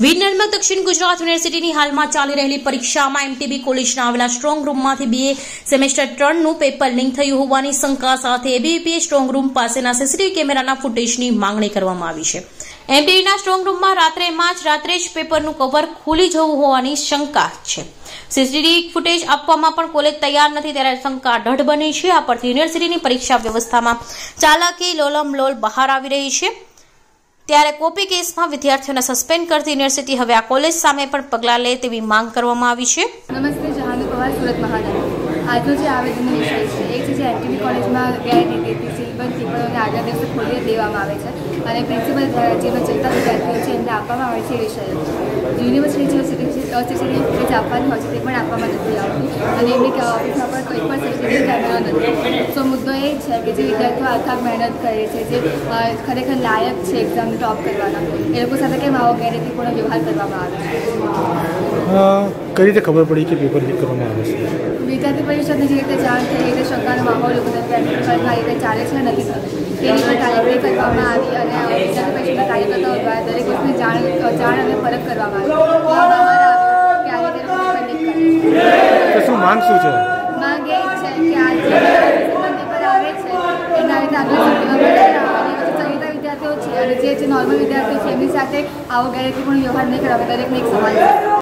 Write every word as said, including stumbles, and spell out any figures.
વિજ્ઞાનમાં દક્ષિણ ગુજરાત યુનિવર્સિટીની હાલમાં ચાલી રહેલી પરીક્ષામાં એમટીબી કોલેજના આવેલા સ્ટ્રોંગ રૂમમાંથી બીએ સેમેસ્ટર ત્રણનું પેપર લીક થયું હોવાની શંકા સાથે એબીવીપીએ સ્ટ્રોંગ રૂમ પાસેના સીસીટીવી કેમેરાના ફૂટેજની માંગણી કરવામાં આવી છે। એમટીબીના સ્ટ્રોંગ રૂમમાં રાત્રેમાં જ રાત્રે જ પેપરનું કવર ખુલી જવું હોવાની શંકા છે। સીસીટીવી ફૂટેજ આપવામાં પણ કોલેજ તૈયાર નથી ત્યારે શંકા દઢ બની છે। આ પરથી યુનિવર્સિટીની પરીક્ષા વ્યવસ્થામાં ચાલાકી લોલમલોલ બહાર આવી રહી છે। ત્યારે કોપી કેસમાં વિદ્યાર્થીઓને સસ્પેન્ડ કરતી યુનિવર્સિટી હવે આ કોલેજ સામે પણ પગલાં લે તેવી માંગ કરવામાં આવી છે। નમસ્તે, જહાનુ પવાર, સુરત મહાનગર। આજનો જે આવેદનનો વિષય છે એ છે જે એમટીબી કોલેજમાં ગેરરીતિથી સિલબંધ ટીપણોને આગલા દિવસે ખોલી દેવામાં આવે છે અને પ્રિન્સિપલ દ્વારા જેમાં ચલતા વિદ્યાર્થીઓ છે એમને આપવામાં આવે છે એ વિષયો યુનિવર્સિટી જે સીસીટીવી ફૂટેજ આપવાની હોય છે તે પણ આપવામાં નથી આવતી અને એમની ઓફિસમાં પણ કોઈ પણ સીસીટીવી કેમેરો નથી। સો મુદ્દો એ છે કે જે વિદ્યાર્થીઓ અથાગ મહેનત કરે છે, જે ખરેખર લાયક છે એક્ઝામને ટોપ કરવાના, એ લોકો સાથે કેમ આવો ગેરરીતિપૂર્ણ વ્યવહાર કરવામાં આવે છે? કઈ રીતે ખબર પડી કે પેપર લીક કરવામાં આવે છે? વિદ્યાર્થી પરિષદની જે રીતે જાણ થઈ, એ રીતે શંકાનો માહોલ આ રીતે ચાલે છે નથી થતું તેની પર કાર્યવાહી કરવામાં આવી અને વિદ્યાર્થી પરિષદના કાર્યકર્તાઓ દ્વારા દરેક વસ્તુની જાણ જાણ અને ફરક કરવામાં આવી બહાર આવ્યું કે આ રીતે પેપર લીક કરે છે। શું માંગ શું છે? માંગ એ છે કે આ જે પેપર આવે છે એના રીતે આગળ ચલિતા વિદ્યાર્થીઓ છે અને જે નોર્મલ વિદ્યાર્થીઓ છે એમની સાથે આવો ગેરરીતિપૂર્ણ વ્યવહાર નહીં કરવા દરેકને એક સવાલ છે।